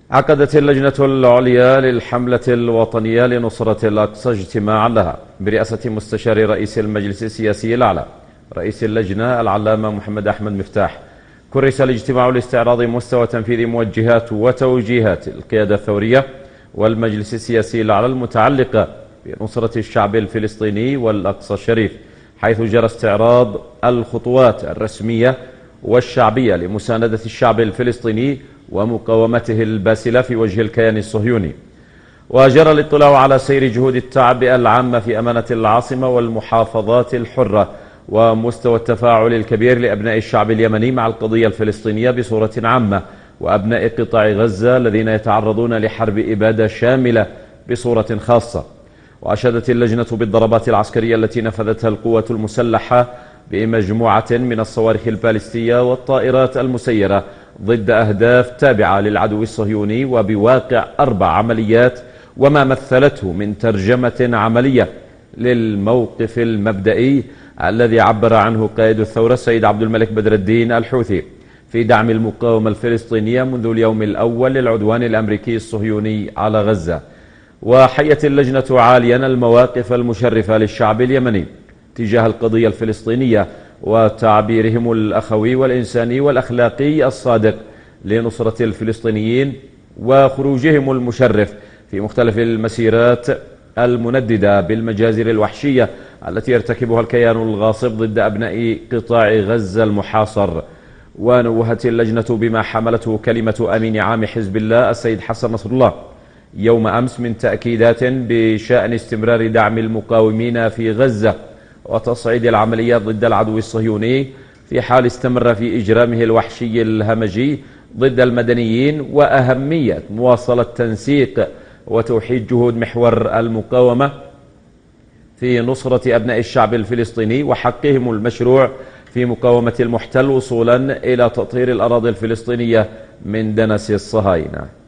عقدت اللجنة العليا للحملة الوطنية لنصرة الأقصى اجتماعا لها برئاسة مستشار رئيس المجلس السياسي الأعلى رئيس اللجنة العلامة محمد أحمد مفتاح. كرس الاجتماع لاستعراض مستوى تنفيذ موجهات وتوجيهات القيادة الثورية والمجلس السياسي الأعلى المتعلقة بنصرة الشعب الفلسطيني والأقصى الشريف، حيث جرى استعراض الخطوات الرسمية والشعبية لمساندة الشعب الفلسطيني ومقاومته الباسلة في وجه الكيان الصهيوني. وجرى الاطلاع على سير جهود التعبئة العامة في أمانة العاصمة والمحافظات الحرة ومستوى التفاعل الكبير لأبناء الشعب اليمني مع القضية الفلسطينية بصورة عامة وأبناء قطاع غزة الذين يتعرضون لحرب إبادة شاملة بصورة خاصة. وأشادت اللجنة بالضربات العسكرية التي نفذتها القوة المسلحة بمجموعة من الصواريخ البالستية والطائرات المسيرة ضد أهداف تابعة للعدو الصهيوني، وبواقع 4 عمليات، وما مثلته من ترجمة عملية للموقف المبدئي الذي عبر عنه قائد الثورة السيد عبد الملك بدر الدين الحوثي في دعم المقاومة الفلسطينية منذ اليوم الأول للعدوان الأمريكي الصهيوني على غزة. وحيت اللجنة عاليا المواقف المشرفة للشعب اليمني تجاه القضية الفلسطينية وتعبيرهم الأخوي والإنساني والأخلاقي الصادق لنصرة الفلسطينيين وخروجهم المشرف في مختلف المسيرات المنددة بالمجازر الوحشية التي يرتكبها الكيان الغاصب ضد أبناء قطاع غزة المحاصر. ونوهت اللجنة بما حملته كلمة أمين عام حزب الله السيد حسن نصر الله يوم أمس من تأكيدات بشأن استمرار دعم المقاومين في غزة وتصعيد العمليات ضد العدو الصهيوني في حال استمر في إجرامه الوحشي الهمجي ضد المدنيين، وأهمية مواصلة تنسيق وتوحيد جهود محور المقاومة في نصرة أبناء الشعب الفلسطيني وحقهم المشروع في مقاومة المحتل وصولا إلى تطهير الأراضي الفلسطينية من دنس الصهاينة.